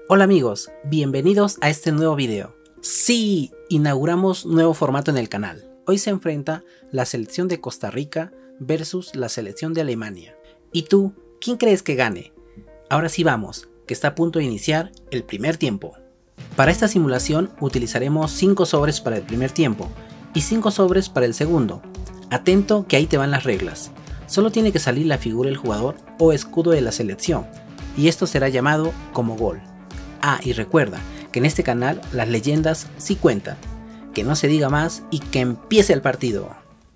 Hola amigos, bienvenidos a este nuevo video. Sí, inauguramos nuevo formato en el canal. Hoy se enfrenta la selección de Costa Rica versus la selección de Alemania. ¿Y tú, quién crees que gane? Ahora sí vamos, que está a punto de iniciar el primer tiempo. Para esta simulación utilizaremos 5 sobres para el primer tiempo y 5 sobres para el segundo. Atento que ahí te van las reglas. Solo tiene que salir la figura del jugador o escudo de la selección, y esto será llamado como gol. Ah, y recuerda que en este canal las leyendas sí cuentan. Que no se diga más y que empiece el partido.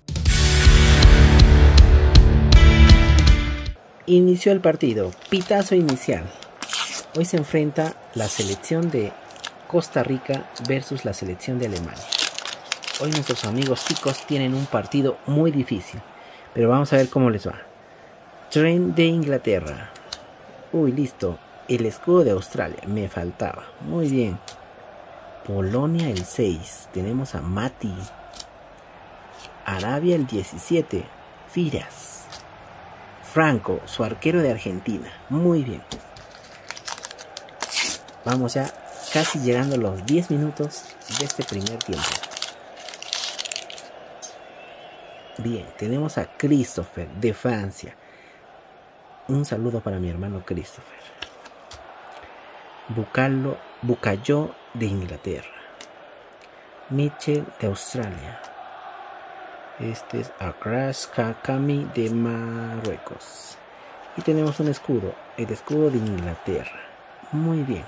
Inició el partido, pitazo inicial. Hoy se enfrenta la selección de Costa Rica versus la selección de Alemania. Hoy nuestros amigos chicos tienen un partido muy difícil, pero vamos a ver cómo les va. Tren de Inglaterra. Uy, listo. El escudo de Australia, me faltaba. Muy bien. Polonia el 6. Tenemos a Mati. Arabia el 17. Firas. Franco, su arquero de Argentina. Muy bien. Vamos ya casi llegando a los 10 minutos de este primer tiempo. Bien, tenemos a Christopher de Francia. Un saludo para mi hermano Christopher. Bucayo de Inglaterra. Mitchell de Australia. Este es Akrash Kakami de Marruecos. Y tenemos un escudo, el escudo de Inglaterra. Muy bien.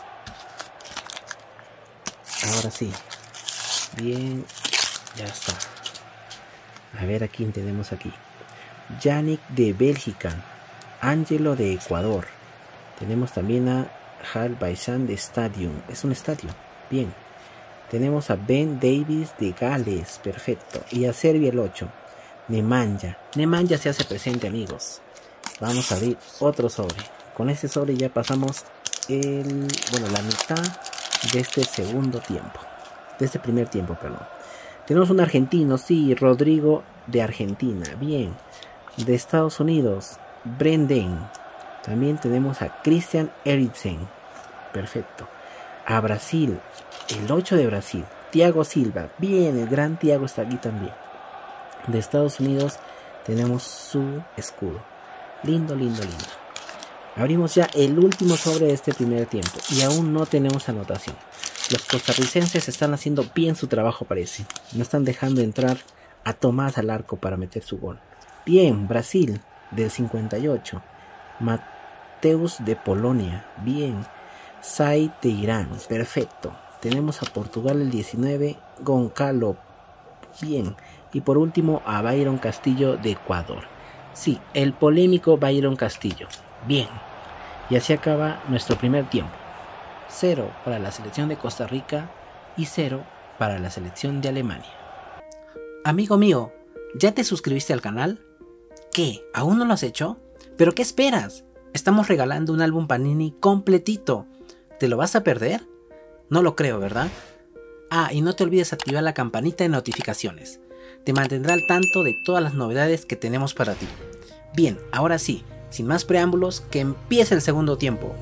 Ahora sí. Bien, ya está. A ver a quién tenemos aquí. Yannick de Bélgica. Angelo de Ecuador. Tenemos también a Hal Baisan de Stadium. Es un estadio. Bien. Tenemos a Ben Davis de Gales. Perfecto. Y a Serbia el 8. Nemanja. Nemanja se hace presente, amigos. Vamos a abrir otro sobre. Con este sobre ya pasamos la mitad de este segundo tiempo. De este primer tiempo, perdón. Tenemos un argentino, sí, Rodrigo de Argentina. Bien. De Estados Unidos, Brendan. También tenemos a Christian Eriksen. Perfecto. A Brasil, el 8 de Brasil, Thiago Silva. Bien, el gran Thiago está aquí también. De Estados Unidos tenemos su escudo. Lindo, lindo, lindo. Abrimos ya el último sobre de este primer tiempo y aún no tenemos anotación. Los costarricenses están haciendo bien su trabajo, parece. No están dejando entrar a Tomás al arco para meter su gol. Bien, Brasil del 58. Mateus de Polonia. Bien. Said de Irán. Perfecto. Tenemos a Portugal el 19. Goncalo. Bien. Y por último a Byron Castillo de Ecuador. Sí, el polémico Byron Castillo. Bien. Y así acaba nuestro primer tiempo. 0 para la selección de Costa Rica y 0 para la selección de Alemania. Amigo mío, ¿ya te suscribiste al canal? ¿Qué? ¿Aún no lo has hecho? ¿Pero qué esperas? Estamos regalando un álbum Panini completito. ¿Te lo vas a perder? No lo creo, ¿verdad? Ah, y no te olvides activar la campanita de notificaciones. Te mantendrá al tanto de todas las novedades que tenemos para ti. Bien, ahora sí, sin más preámbulos, que empiece el segundo tiempo.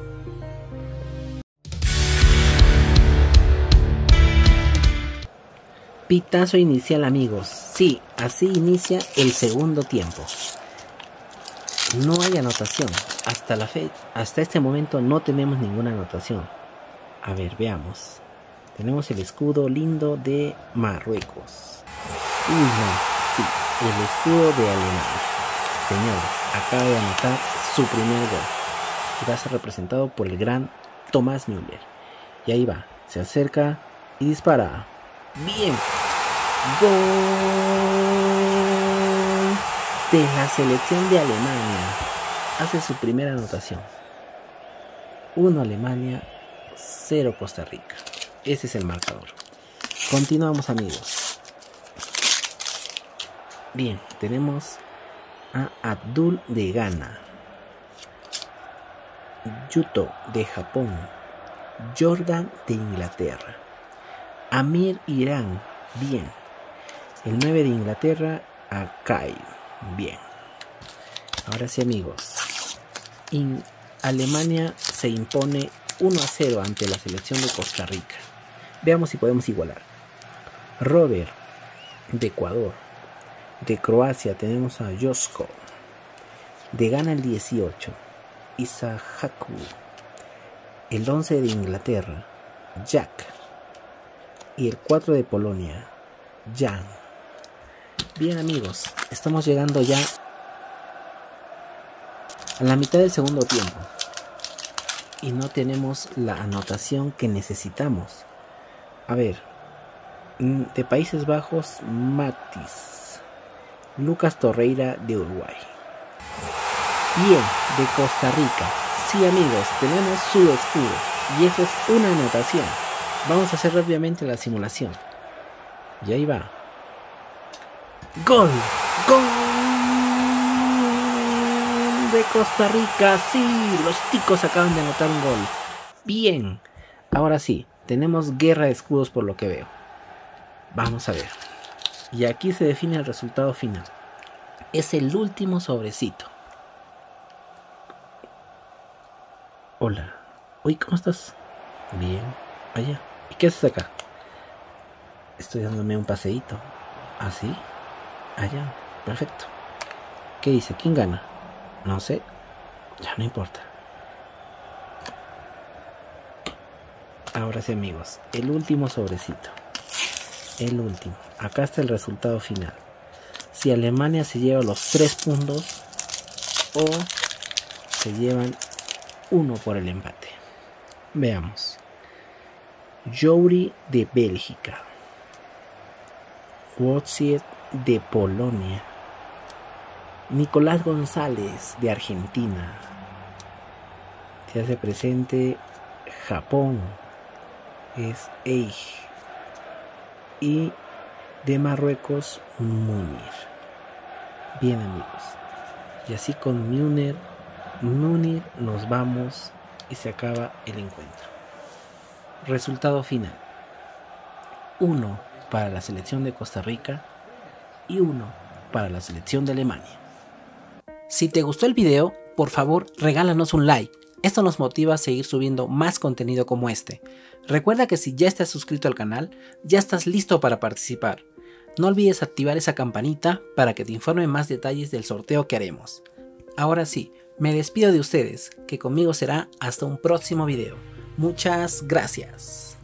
Pitazo inicial, amigos. Sí, así inicia el segundo tiempo. No hay anotación. Hasta este momento no tenemos ninguna anotación. A ver, veamos. Tenemos el escudo lindo de Marruecos. Uy, no. Sí, el escudo de Alemania. Señores, acaba de anotar su primer gol. Y va a ser representado por el gran Thomas Müller. Y ahí va. Se acerca y dispara. Bien. Gol de la selección de Alemania. Hace su primera anotación. 1 Alemania, 0 Costa Rica. Ese es el marcador. Continuamos, amigos. Bien, tenemos a Abdul de Ghana, Yuto de Japón, Jordan de Inglaterra, Amir Irán. Bien. El 9 de Inglaterra, a Kai. Bien. Ahora sí, amigos. Alemania se impone 1-0 ante la selección de Costa Rica. Veamos si podemos igualar. Robert de Ecuador. De Croacia tenemos a Josko. De Ghana el 18. Isahaku. El 11 de Inglaterra, Jack. Y el 4 de Polonia, Jan. Bien amigos, estamos llegando ya a la mitad del segundo tiempo. Y no tenemos la anotación que necesitamos. A ver, de Países Bajos, Matis. Lucas Torreira de Uruguay. Bien, de Costa Rica. Sí amigos, tenemos su escudo. Y eso es una anotación. Vamos a hacer rápidamente la simulación. Y ahí va. ¡Gol! ¡Gol! De Costa Rica. Sí, los ticos acaban de anotar un gol. Bien. Ahora sí, tenemos guerra de escudos por lo que veo. Vamos a ver. Y aquí se define el resultado final. Es el último sobrecito. Hola. Uy, ¿cómo estás? Bien. Allá. ¿Y qué haces acá? Estoy dándome un paseíto. ¿Así? Allá. Perfecto. ¿Qué dice? ¿Quién gana? No sé. Ya no importa. Ahora sí amigos. El último sobrecito. El último. Acá está el resultado final. Si Alemania se lleva los 3 puntos o se llevan 1 por el empate. Veamos. Jouri de Bélgica. Wojciech de Polonia. Nicolás González de Argentina. Se hace presente Japón. Es Eich. Y de Marruecos, Munir. Bien amigos. Y así con Munir nos vamos y se acaba el encuentro. Resultado final. 1 para la selección de Costa Rica y 1 para la selección de Alemania. Si te gustó el video, por favor regálanos un like. Esto nos motiva a seguir subiendo más contenido como este. Recuerda que si ya estás suscrito al canal, ya estás listo para participar. No olvides activar esa campanita para que te informe más detalles del sorteo que haremos. Ahora sí, me despido de ustedes, que conmigo será hasta un próximo video. Muchas gracias.